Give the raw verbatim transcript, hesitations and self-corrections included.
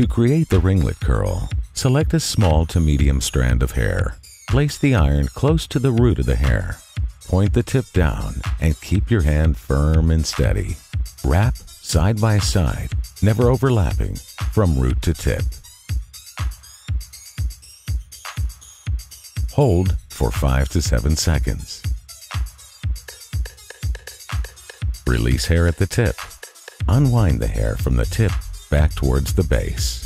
To create the ringlet curl, select a small to medium strand of hair. Place the iron close to the root of the hair. Point the tip down and keep your hand firm and steady. Wrap side by side, never overlapping, from root to tip. Hold for five to seven seconds. Release hair at the tip. Unwind the hair from the tip back towards the base.